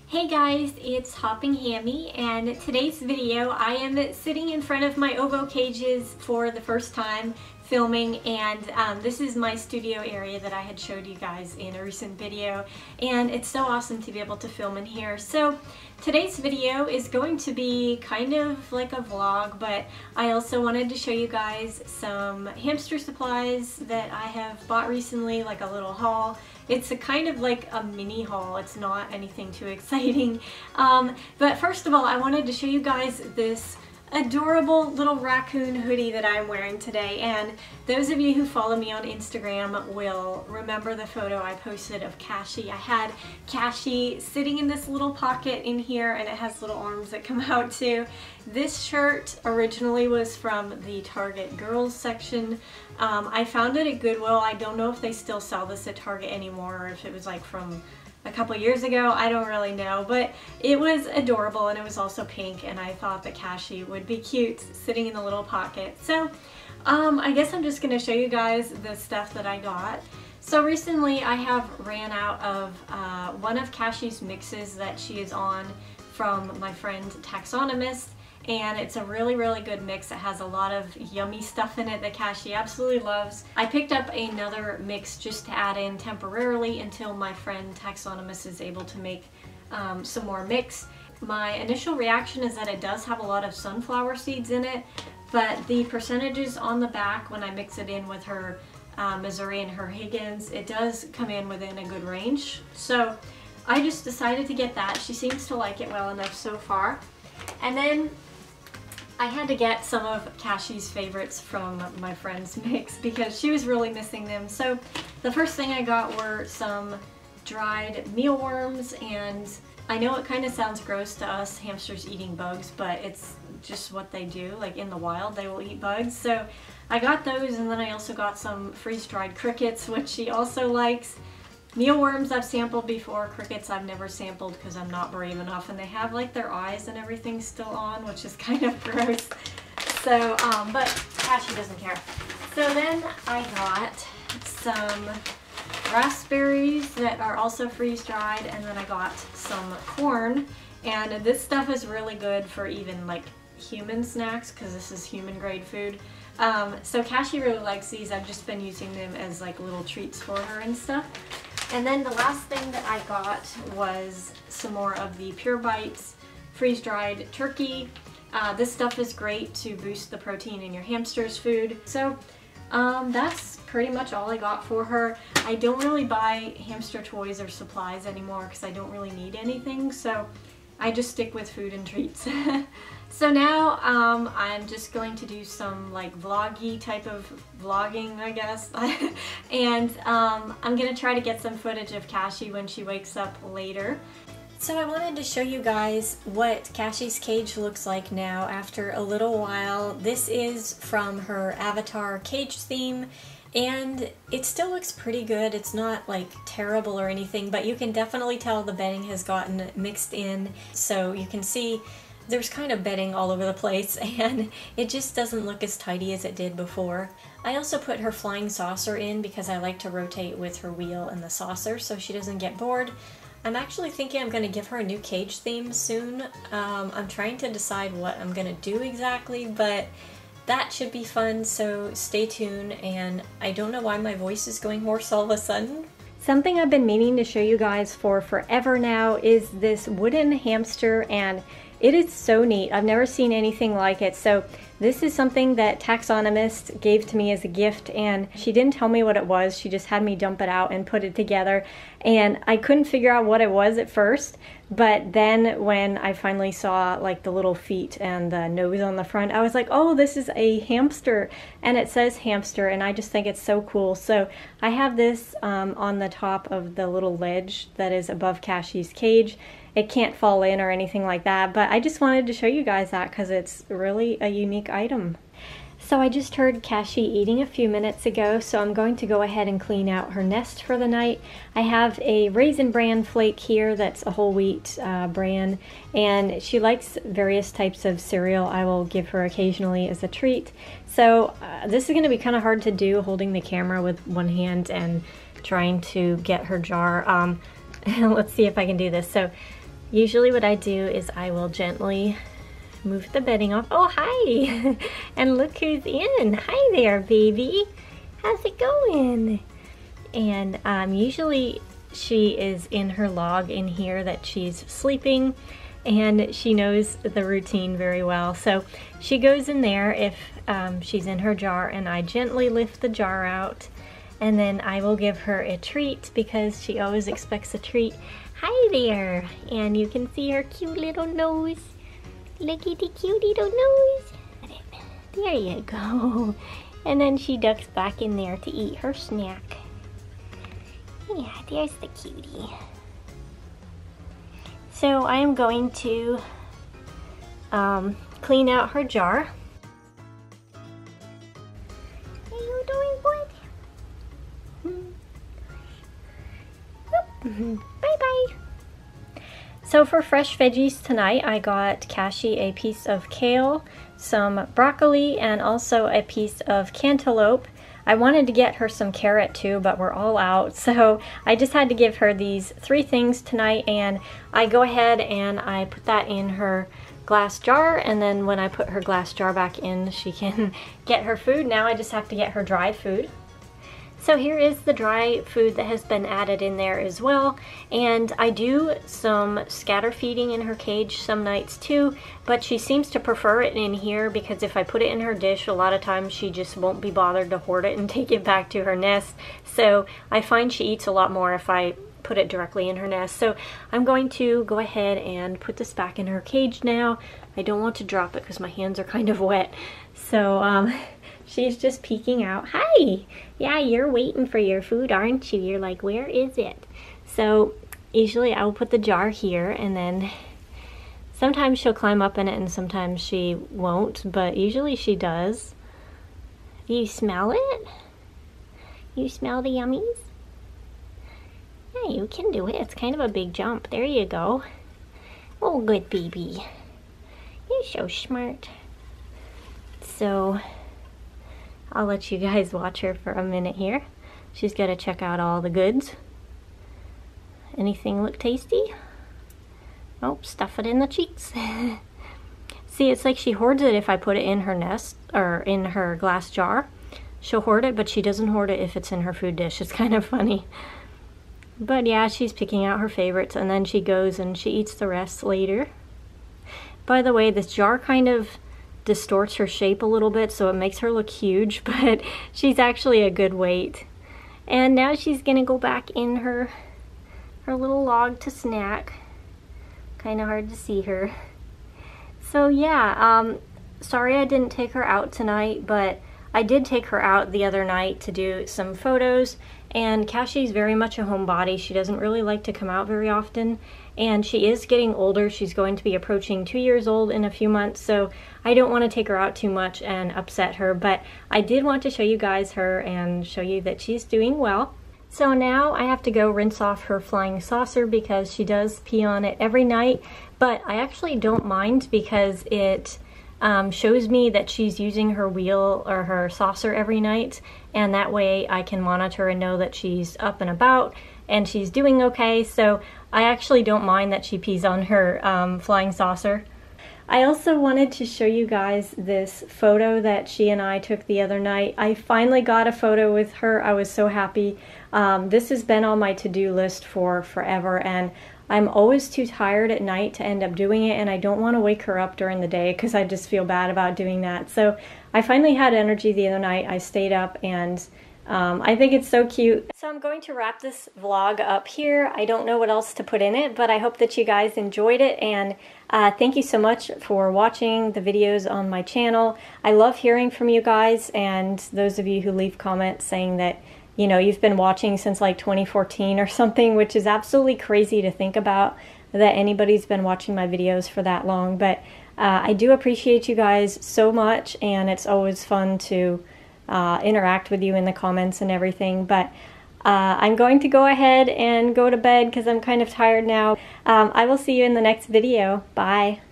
Hey guys, it's Hopping Hammy, and today's video I am sitting in front of my ovo cages for the first time filming, and this is my studio area that I had showed you guys in a recent video, and it's so awesome to be able to film in here. So today's video is going to be kind of like a vlog, but I also wanted to show you guys some hamster supplies that I have bought recently, like a little haul. It's a kind of like a mini haul. It's not anything too exciting. But first of all, I wanted to show you guys this adorable little raccoon hoodie that I'm wearing today. And those of you who follow me on Instagram will remember the photo I posted of Cashy. I had Cashy sitting in this little pocket in here, and it has little arms that come out too. This shirt originally was from the Target girls section. I found it at Goodwill. I don't know if they still sell this at Target anymore, or if it was like from a couple years ago. I don't really know, but it was adorable, and it was also pink, and I thought that Cashy would be cute sitting in the little pocket. So I guess I'm just going to show you guys the stuff that I got. So recently I have ran out of one of Cashy's mixes that she is on from my friend Taxonomist. And it's a really, really good mix. It has a lot of yummy stuff in it that Cashy absolutely loves. I picked up another mix just to add in temporarily until my friend Taxonomist is able to make some more mix. My initial reaction is that it does have a lot of sunflower seeds in it, but the percentages on the back when I mix it in with her Missouri and her Higgins, it does come in within a good range. So I just decided to get that. She seems to like it well enough so far. And then I had to get some of Cashy's favorites from my friend's mix because she was really missing them. So the first thing I got were some dried mealworms, and I know it kind of sounds gross to us hamsters eating bugs, but it's just what they do. Like in the wild, they will eat bugs. So I got those, and then I also got some freeze-dried crickets, which she also likes. Mealworms I've sampled before, crickets I've never sampled because I'm not brave enough, and they have like their eyes and everything still on, which is kind of gross. So, but Cashy doesn't care. So then I got some raspberries that are also freeze-dried, and then I got some corn, and this stuff is really good for even like human snacks because this is human grade food. So Cashy really likes these. I've just been using them as like little treats for her and stuff. And then the last thing that I got was some more of the Pure Bites freeze-dried turkey. This stuff is great to boost the protein in your hamster's food. So that's pretty much all I got for her. I don't really buy hamster toys or supplies anymore because I don't really need anything, so I just stick with food and treats. So now I'm just going to do some like vloggy type of vlogging, I guess. And I'm gonna try to get some footage of Cashy when she wakes up later. So I wanted to show you guys what Cashy's cage looks like now after a little while. This is from her Avatar cage theme, and it still looks pretty good. It's not like terrible or anything, but you can definitely tell the bedding has gotten mixed in, so you can see there's kind of bedding all over the place, and it just doesn't look as tidy as it did before. I also put her flying saucer in because I like to rotate with her wheel and the saucer so she doesn't get bored. I'm actually thinking I'm going to give her a new cage theme soon. I'm trying to decide what I'm going to do exactly, but that should be fun, so stay tuned. And I don't know why my voice is going hoarse all of a sudden. Something I've been meaning to show you guys for forever now is this wooden hamster, and it is so neat. I've never seen anything like it. So this is something that Taxonomist gave to me as a gift, and she didn't tell me what it was. She just had me dump it out and put it together, and I couldn't figure out what it was at first, but then when I finally saw like the little feet and the nose on the front, I was like, oh, this is a hamster, and it says hamster, and I just think it's so cool. So I have this on the top of the little ledge that is above Cashy's cage. It can't fall in or anything like that, but I just wanted to show you guys that because it's really a unique item. So I just heard Cashy eating a few minutes ago, so I'm going to go ahead and clean out her nest for the night. I have a Raisin Bran flake here that's a whole wheat bran, and she likes various types of cereal I will give her occasionally as a treat. So this is going to be kind of hard to do, holding the camera with one hand and trying to get her jar. Let's see if I can do this. So Usually what I do is I will gently move the bedding off. Oh, hi! And look who's in. Hi there, baby. How's it going? And usually she is in her log in here that she's sleeping, and she knows the routine very well. So she goes in there if she's in her jar, and I gently lift the jar out, and then I will give her a treat because she always expects a treat. Hi there! And you can see her cute little nose. Look at the cute little nose. There you go. And then she ducks back in there to eat her snack. Yeah, there's the cutie. So I am going to clean out her jar. Are you doing good? Bye-bye. So for fresh veggies tonight, I got Cassie a piece of kale, some broccoli, and also a piece of cantaloupe. I wanted to get her some carrot too, but we're all out, so I just had to give her these 3 things tonight, and I go ahead and I put that in her glass jar, and then when I put her glass jar back in, she can get her food. Now I just have to get her dry food. So here is the dry food that has been added in there as well, and I do some scatter feeding in her cage some nights too, but she seems to prefer it in here because if I put it in her dish, a lot of times she just won't be bothered to hoard it and take it back to her nest. So I find she eats a lot more if I put it directly in her nest. So I'm going to go ahead and put this back in her cage now. I don't want to drop it because my hands are kind of wet. So she's just peeking out. Hi! Yeah, you're waiting for your food, aren't you? You're like, where is it? So usually I will put the jar here, and then sometimes she'll climb up in it and sometimes she won't, but usually she does. Do you smell it? You smell the yummies? Yeah, you can do it. It's kind of a big jump. There you go. Oh, good baby. You're so smart. So I'll let you guys watch her for a minute here. She's got to check out all the goods. Anything look tasty? Oh, stuff it in the cheeks. See, it's like she hoards it if I put it in her nest or in her glass jar. She'll hoard it, but she doesn't hoard it if it's in her food dish. It's kind of funny. But yeah, she's picking out her favorites, and then she goes and she eats the rest later. By the way, this jar kind of distorts her shape a little bit, so it makes her look huge, but she's actually a good weight. And now she's gonna go back in her little log to snack. Kind of hard to see her. So yeah, sorry I didn't take her out tonight, but I did take her out the other night to do some photos, and Cassie's very much a homebody. She doesn't really like to come out very often, and she is getting older. She's going to be approaching 2 years old in a few months, so I don't want to take her out too much and upset her, but I did want to show you guys her and show you that she's doing well. So now I have to go rinse off her flying saucer because she does pee on it every night, but I actually don't mind because it shows me that she's using her wheel or her saucer every night, and that way I can monitor and know that she's up and about and she's doing okay. So I actually don't mind that she pees on her flying saucer. I also wanted to show you guys this photo that she and I took the other night. I finally got a photo with her. I was so happy. This has been on my to-do list for forever, and I'm always too tired at night to end up doing it, and I don't want to wake her up during the day because I just feel bad about doing that. So I finally had energy the other night. I stayed up, and I think it's so cute. So I'm going to wrap this vlog up here. I don't know what else to put in it, but I hope that you guys enjoyed it, and thank you so much for watching the videos on my channel. I love hearing from you guys, and those of you who leave comments saying that, you know, you've been watching since like 2014 or something, which is absolutely crazy to think about that anybody's been watching my videos for that long. But I do appreciate you guys so much, and it's always fun to interact with you in the comments and everything. But I'm going to go ahead and go to bed because I'm kind of tired now. I will see you in the next video. Bye.